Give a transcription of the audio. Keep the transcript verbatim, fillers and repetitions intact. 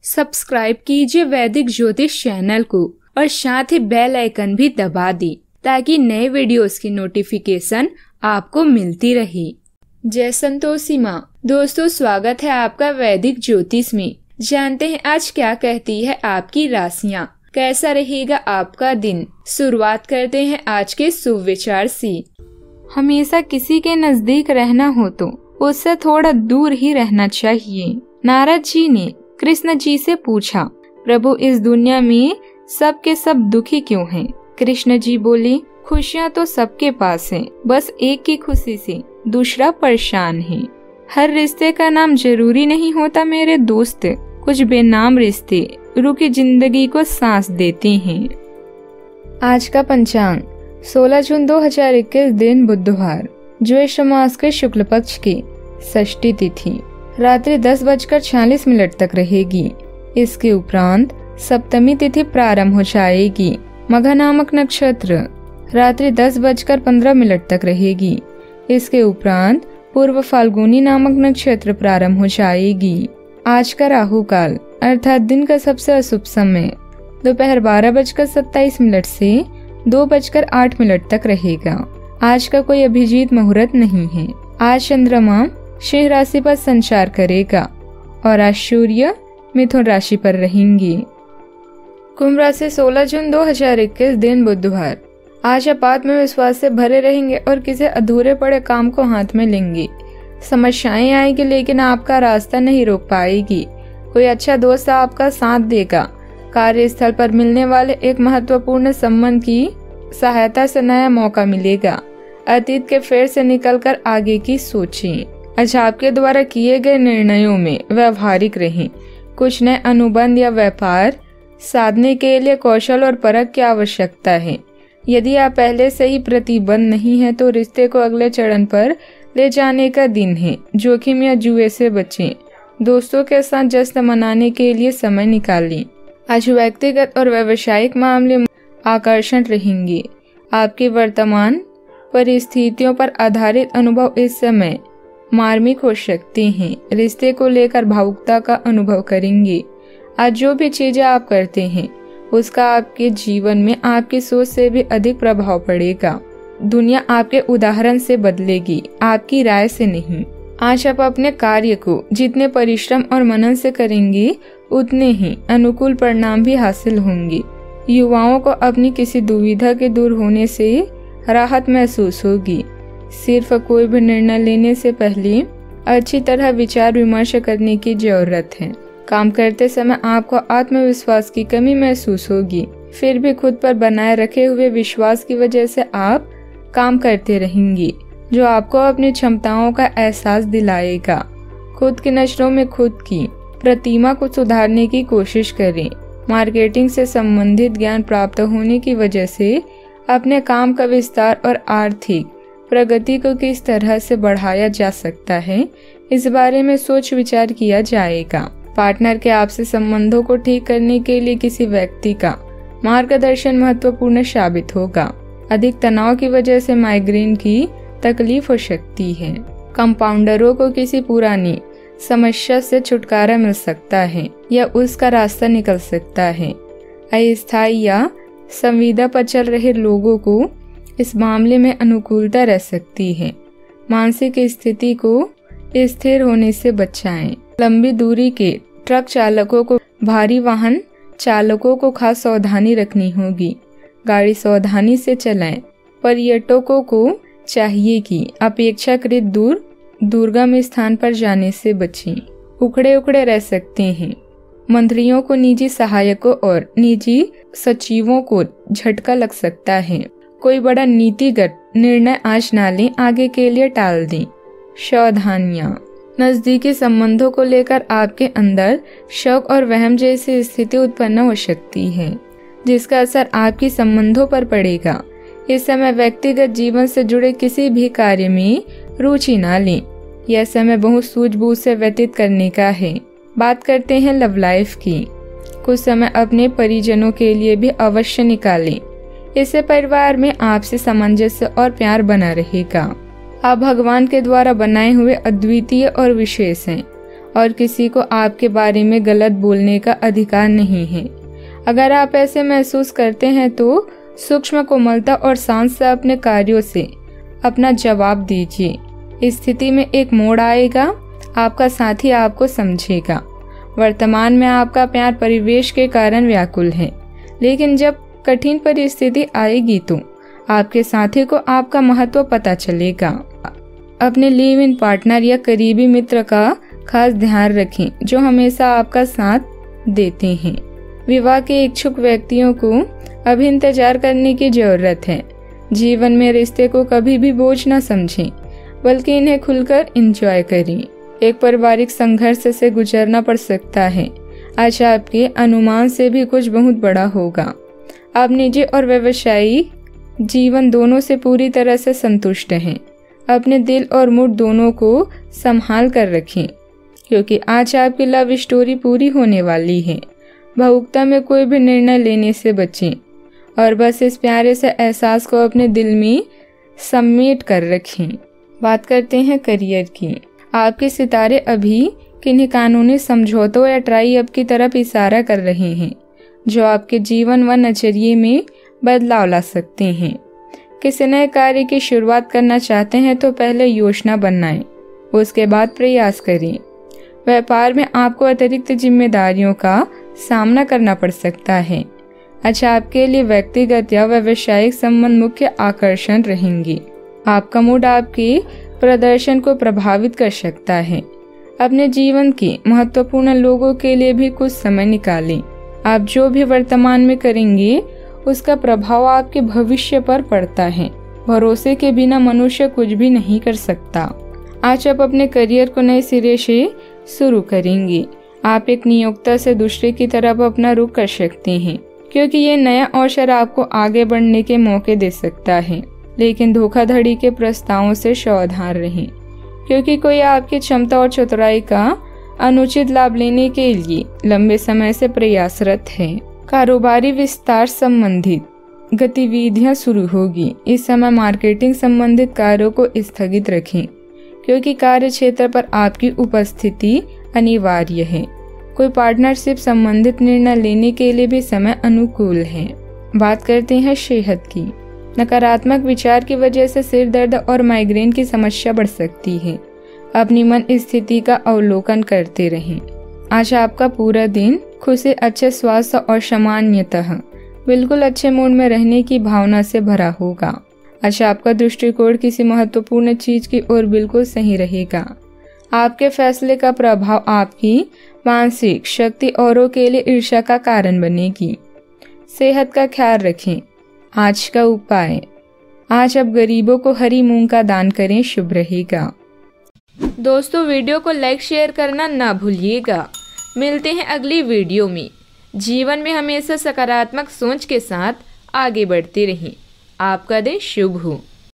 Subscribe कीजिए वैदिक ज्योतिष चैनल को और साथ ही बेल आइकन भी दबा दी ताकि नए वीडियोस की नोटिफिकेशन आपको मिलती रहे। जय संतोषी माँ। दोस्तों, स्वागत है आपका वैदिक ज्योतिष में। जानते हैं आज क्या कहती है आपकी राशियाँ, कैसा रहेगा आपका दिन। शुरुआत करते हैं आज के शुभ विचार से। हमेशा किसी के नजदीक रहना हो तो उससे थोड़ा दूर ही रहना चाहिए। नारद जी ने कृष्ण जी से पूछा, प्रभु इस दुनिया में सब के सब दुखी क्यों हैं? कृष्ण जी बोले, खुशियाँ तो सबके पास हैं, बस एक की खुशी से दूसरा परेशान है। हर रिश्ते का नाम जरूरी नहीं होता मेरे दोस्त, कुछ बेनाम रिश्ते रुकी जिंदगी को सांस देते हैं। आज का पंचांग सोलह जून दो हजार इक्कीस, दिन बुधवार, ज्येष्ठ मास के शुक्ल पक्ष की षष्ठी तिथि रात्रि दस बजकर छियालीस मिनट तक रहेगी। इसके उपरांत सप्तमी तिथि प्रारंभ हो जाएगी। मघा नामक नक्षत्र रात्रि दस बजकर पंद्रह मिनट तक रहेगी। इसके उपरांत पूर्व फाल्गुनी नामक नक्षत्र प्रारंभ हो जाएगी। आज का राहु काल अर्थात दिन का सबसे अशुभ समय दोपहर बारह बजकर सत्ताईस मिनट से दो बजकर आठ मिनट तक रहेगा। आज का कोई अभिजीत मुहूर्त नहीं है। आज चंद्रमा सिंह राशि पर संचार करेगा और आज सूर्य मिथुन राशि पर रहेंगे। कुंभ राशि सोलह जून दो हजार इक्कीस, दिन बुधवार। आज आप आत्मविश्वास से भरे रहेंगे और किसी अधूरे पड़े काम को हाथ में लेंगे। समस्याएं आएगी लेकिन आपका रास्ता नहीं रोक पाएगी। कोई अच्छा दोस्त आपका साथ देगा। कार्यस्थल पर मिलने वाले एक महत्वपूर्ण संबंध की सहायता से नया मौका मिलेगा। अतीत के फेर से निकलकर आगे की सोचें। आज आपके द्वारा किए गए निर्णयों में व्यवहारिक रहें। कुछ नए अनुबंध या व्यापार साधने के लिए कौशल और परख की आवश्यकता है। यदि आप पहले से ही प्रतिबद्ध नहीं है तो रिश्ते को अगले चरण पर ले जाने का दिन है। जोखिम या जुए से बचें। दोस्तों के साथ जश्न मनाने के लिए समय निकालें। आज व्यक्तिगत और व्यावसायिक मामले आकर्षण रहेंगे। आपकी वर्तमान परिस्थितियों पर आधारित अनुभव इस समय मार्मिक हो सकते हैं। रिश्ते को लेकर भावुकता का अनुभव करेंगे। आज जो भी चीजें आप करते हैं उसका आपके जीवन में आपकी सोच से भी अधिक प्रभाव पड़ेगा। दुनिया आपके उदाहरण से बदलेगी, आपकी राय से नहीं। आज आप अपने कार्य को जितने परिश्रम और मनन से करेंगे उतने ही अनुकूल परिणाम भी हासिल होंगे। युवाओं को अपनी किसी दुविधा के दूर होने से राहत महसूस होगी। सिर्फ कोई भी निर्णय लेने से पहले अच्छी तरह विचार विमर्श करने की जरूरत है। काम करते समय आपको आत्मविश्वास की कमी महसूस होगी, फिर भी खुद पर बनाए रखे हुए विश्वास की वजह से आप काम करते रहेंगे जो आपको अपनी क्षमताओं का एहसास दिलाएगा। खुद की नजरों में खुद की प्रतिमा को सुधारने की कोशिश करें। मार्केटिंग से संबंधित ज्ञान प्राप्त होने की वजह से अपने काम का विस्तार और आर्थिक प्रगति को किस तरह से बढ़ाया जा सकता है, इस बारे में सोच विचार किया जाएगा। पार्टनर के आपसी संबंधों को ठीक करने के लिए किसी व्यक्ति का मार्गदर्शन महत्वपूर्ण साबित होगा। अधिक तनाव की वजह से माइग्रेन की तकलीफ हो सकती है। कंपाउंडरों को किसी पुरानी समस्या से छुटकारा मिल सकता है या उसका रास्ता निकल सकता है। अस्थायी या संविदा पर चल रहे लोगों को इस मामले में अनुकूलता रह सकती है। मानसिक स्थिति को स्थिर होने से बचाएं। लंबी दूरी के ट्रक चालकों को भारी वाहन चालकों को खास सावधानी रखनी होगी। गाड़ी सावधानी से चलाएं। पर्यटकों को चाहिए कि अपेक्षाकृत दूर दुर्गम स्थान पर जाने से बचें। उखड़े उखड़े रह सकते हैं। मंत्रियों को निजी सहायकों और निजी सचिवों को झटका लग सकता है। कोई बड़ा नीतिगत निर्णय आज न लें, आगे के लिए टाल दें। सावधानियां। नजदीकी संबंधों को लेकर आपके अंदर शक और वहम जैसी स्थिति उत्पन्न हो सकती है जिसका असर आपकी संबंधों पर पड़ेगा। इस समय व्यक्तिगत जीवन से जुड़े किसी भी कार्य में रुचि न लें। यह समय बहुत सूझबूझ से व्यतीत करने का है। बात करते हैं लव लाइफ की। कुछ समय अपने परिजनों के लिए भी अवश्य निकालें। इससे परिवार में आपसी सामंजस्य और प्यार बना रहेगा। आप भगवान के द्वारा बनाए हुए अद्वितीय और विशेष हैं और किसी को आपके बारे में गलत बोलने का अधिकार नहीं है। अगर आप ऐसे महसूस करते हैं तो सूक्ष्म कोमलता और शांत से अपने कार्यों से अपना जवाब दीजिए। इस स्थिति में एक मोड़ आएगा, आपका साथी आपको समझेगा। वर्तमान में आपका प्यार परिवेश के कारण व्याकुल है, लेकिन जब कठिन परिस्थिति आएगी तो आपके साथी को आपका महत्व पता चलेगा। अपने लिव इन पार्टनर या करीबी मित्र का खास ध्यान रखें जो हमेशा आपका साथ देते हैं। विवाह के इच्छुक व्यक्तियों को अभी इंतजार करने की जरूरत है। जीवन में रिश्ते को कभी भी बोझ न समझें, बल्कि इन्हें खुलकर एंजॉय करें। एक पारिवारिक संघर्ष से गुजरना पड़ सकता है। आज आपके अनुमान से भी कुछ बहुत बड़ा होगा। आप निजी और व्यवसायिक जीवन दोनों से पूरी तरह से संतुष्ट हैं। अपने दिल और मूड दोनों को संभाल कर रखें, क्योंकि आज आपकी लव स्टोरी पूरी होने वाली है। भावुकता में कोई भी निर्णय लेने से बचें और बस इस प्यारे से एहसास को अपने दिल में समेट कर रखें। बात करते हैं करियर की। आपके सितारे अभी किन्हीं कानूनी समझौतों या ट्राई अप की तरफ इशारा कर रहे हैं, जो आपके जीवन व नजरिए में बदलाव ला सकते हैं। किसी नए कार्य की शुरुआत करना चाहते हैं तो पहले योजना बनाएं, उसके बाद प्रयास करें। व्यापार में आपको अतिरिक्त जिम्मेदारियों का सामना करना पड़ सकता है। अच्छा, आपके लिए व्यक्तिगत या व्यावसायिक संबंध मुख्य आकर्षण रहेंगे। आपका मूड आपके प्रदर्शन को प्रभावित कर सकता है। अपने जीवन के महत्वपूर्ण लोगों के लिए भी कुछ समय निकालें। आप जो भी वर्तमान में करेंगे उसका प्रभाव आपके भविष्य पर पड़ता है। भरोसे के बिना मनुष्य कुछ भी नहीं कर सकता। आज आप अपने करियर को नए सिरे से शुरू करेंगे। आप एक नियोक्ता से दूसरे की तरफ अपना रुख कर सकते हैं, क्योंकि ये नया अवसर आपको आगे बढ़ने के मौके दे सकता है। लेकिन धोखाधड़ी के प्रस्तावों से सावधान रहें, क्योंकि कोई आपकी क्षमता और चतुराई का अनुचित लाभ लेने के लिए लंबे समय से प्रयासरत है। कारोबारी विस्तार संबंधित गतिविधियां शुरू होगी। इस समय मार्केटिंग संबंधित कार्यों को स्थगित रखें, क्योंकि कार्य क्षेत्र पर आपकी उपस्थिति अनिवार्य है। कोई पार्टनरशिप संबंधित निर्णय लेने के लिए भी समय अनुकूल है। बात करते हैं सेहत की। नकारात्मक विचार की वजह से सिर दर्द और माइग्रेन की समस्या बढ़ सकती है। अपनी मन स्थिति का अवलोकन करते रहें। आज आपका पूरा दिन खुशी, अच्छे स्वास्थ्य और सामान्यतः बिल्कुल अच्छे मूड में रहने की भावना से भरा होगा। आज आपका दृष्टिकोण किसी महत्वपूर्ण चीज की ओर बिल्कुल सही रहेगा। आपके फैसले का प्रभाव आपकी मानसिक शक्ति औरों के लिए ईर्ष्या का कारण बनेगी। सेहत का ख्याल रखें। आज का उपाय, आज आप गरीबों को हरी मूंग का दान करें, शुभ रहेगा। दोस्तों, वीडियो को लाइक शेयर करना ना भूलिएगा। मिलते हैं अगली वीडियो में। जीवन में हमेशा सकारात्मक सोच के साथ आगे बढ़ते रहें। आपका दिन शुभ हो।